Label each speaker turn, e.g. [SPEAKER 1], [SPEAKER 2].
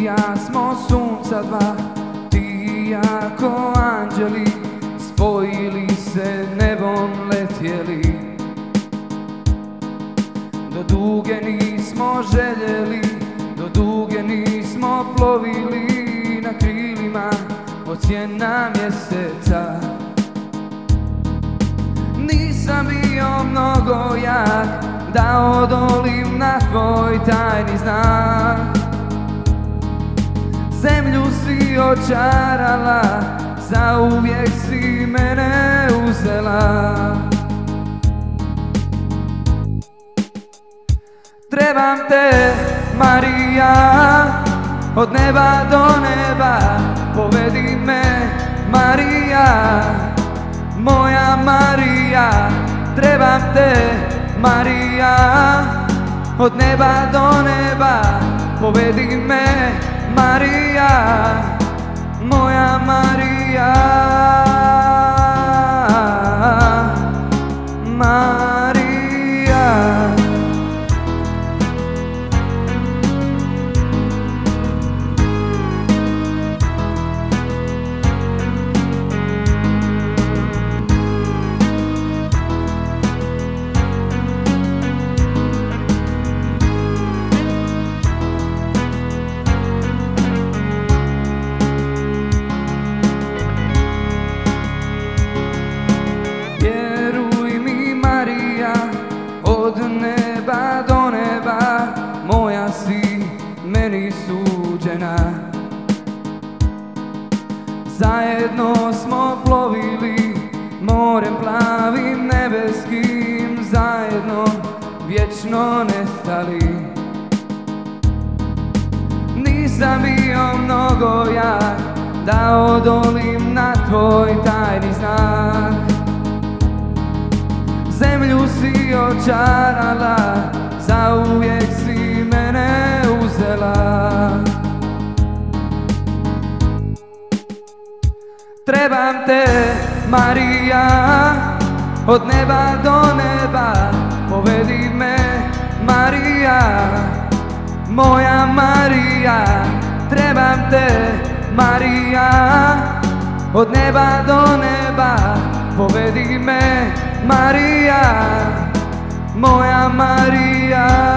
[SPEAKER 1] ja smo sunca dva, ti i ja ko anđeli, spojili se nebom letjeli. Do duge nismo željeli, do duge nismo plovili na krilima od sjena mjeseca. Nisam bio mnogo jak da odolim na tvoj tajni znak. Zemlju si očarala, zauvijek si mene uzela. Trebam te, Marija, od neba do neba, povedi me, Marija, moja Marija. Trebam te, Marija, od neba do neba, povedi me, Marija, moja Marija. Od neba do neba, moja si meni suđena. Zajedno smo plovili morem plavim nebeskim, zajedno vječno nestali. Nisam bio mnogo jak da odolim na tvoj tajni znak. Zemlju si očarala, zauvijek si mene uzela. Trebam te, Marija, od neba do neba, povedi me, Marija, moja Marija. Trebam te, Marija, od neba do neba, povedi me, Marija, moja Marija.